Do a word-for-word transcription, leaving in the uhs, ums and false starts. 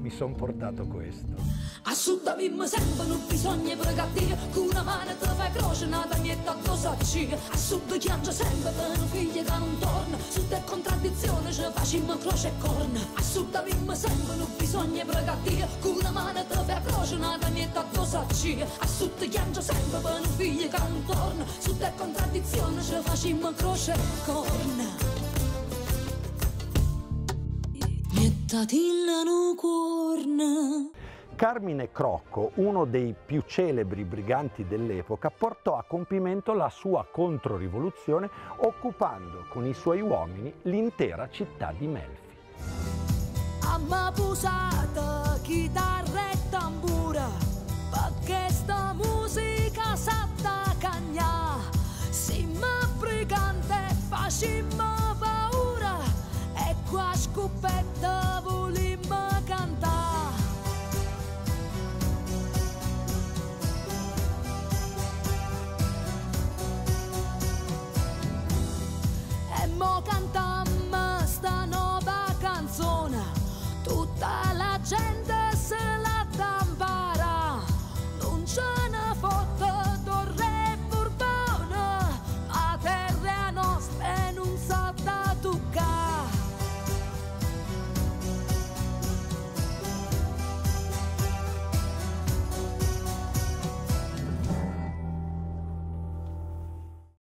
mi son portato questo. A sud avevamo sempre non bisogna pregare, con una mano te fai croce, una taglietta addosso a C. A sud chiangia sempre per un figlio che non torna, sud è contraddizione, ci facciamo croce e corna. A sud avevamo sempre non bisogna pregare, con una mano te fai croce, una taglietta addosso a C. A sud chiangia sempre per un figlio che non torna, sud è contraddizione, ci facciamo croce e corna. Mettatilla no corna. Carmine Crocco, uno dei più celebri briganti dell'epoca, portò a compimento la sua controrivoluzione occupando con i suoi uomini l'intera città di Melfi. Amma pusata chitarra e tambura, perché sta musica satta cagna, simma brigante facimmo paura, e qua scoppetta